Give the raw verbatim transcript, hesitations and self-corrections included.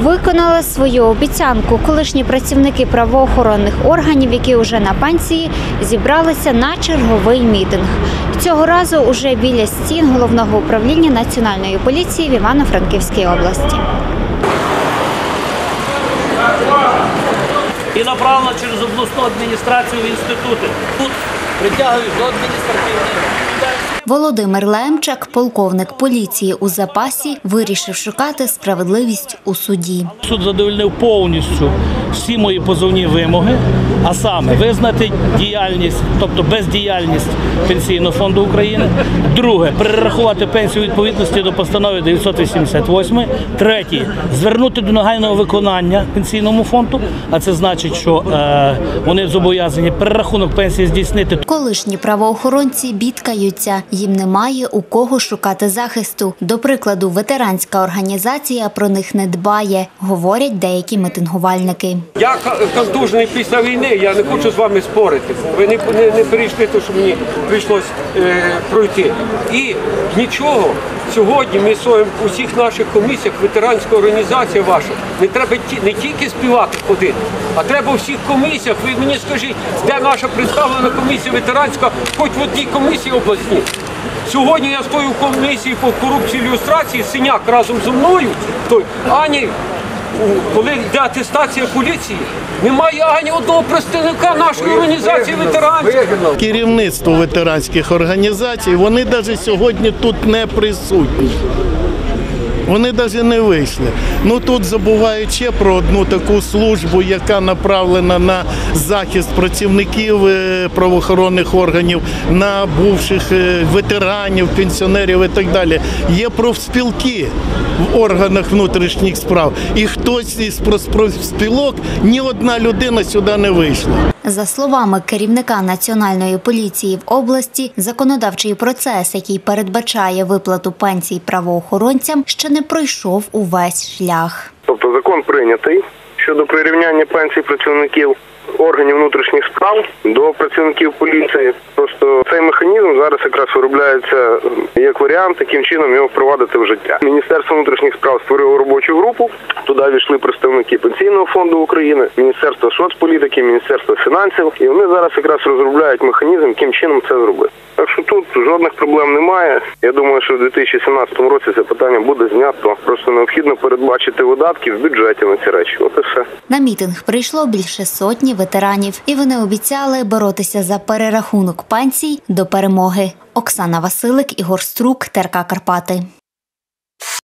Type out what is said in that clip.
Виконали свою обіцянку. Колишні працівники правоохоронних органів, які вже на пенсії, зібралися на черговий мітинг. Цього разу уже біля стін Головного управління Національної поліції в Івано-Франківській області. І направлено через обласну адміністрацію в інститути. Тут притягують до адміністративної відповідальності. Володимир Лемчак, полковник поліції у запасі, вирішив шукати справедливість у суді. Суд задовольнив повністю всі мої позовні вимоги, а саме визнати діяльність, тобто бездіяльність Пенсійного фонду України. Друге, перерахувати пенсію у відповідності до постанови дев'ятсот вісімдесят восьмої. Третє, звернути до негайного виконання Пенсійному фонду, а це значить, що е, вони зобов'язані перерахунок пенсії здійснити. Колишні правоохоронці бідкаються. Їм немає у кого шукати захисту. До прикладу, ветеранська організація про них не дбає, говорять деякі мітингувальники. Я контужений після війни, я не хочу з вами спорити. Ви не, не, не перейшли те, що мені прийшлось е, пройти. І нічого, сьогодні ми стоїмо у всіх наших комісіях, ветеранська організація ваша, не треба ті, не тільки співати ходити, а треба у всіх комісіях. Ви мені скажіть, де наша представлена комісія ветеранська, хоч в одній комісії обласній. Сьогодні я стою в комісії по корупції і люстрації, Синяк разом зі мною, той, ані, коли йде атестація поліції, немає ані одного представника нашої організації ветеранських. Керівництво ветеранських організацій, вони навіть сьогодні тут не присутні. Вони навіть не вийшли. Ну тут забувають ще про одну таку службу, яка направлена на захист працівників правоохоронних органів, на бувших ветеранів, пенсіонерів і так далі. Є профспілки в органах внутрішніх справ. І хтось із профспілок, ні одна людина сюди не вийшла. За словами керівника Національної поліції в області, законодавчий процес, який передбачає виплату пенсій правоохоронцям, ще не пройшов увесь шлях. Тобто закон прийнятий щодо прирівняння пенсій працівників органів внутрішніх справ до працівників поліції. Просто цей механізм зараз якраз виробляється як варіант, яким чином його впровадити в життя. Міністерство внутрішніх справ створило робочу групу, туди війшли представники Пенсійного фонду України, Міністерство соцполітики, Міністерство фінансів, і вони зараз якраз розробляють механізм, яким чином це зробити. Так що тут жодних проблем немає. Я думаю, що в дві тисячі сімнадцятому році це питання буде знято. Просто необхідно передбачити видатки в бюджеті на ці речі. От і все. На мітинг прийшло більше сотні ветеранів, і вони обіцяли боротися за перерахунок пенсій до перемоги. Оксана Василик, Ігор Струк, ТРК Карпати.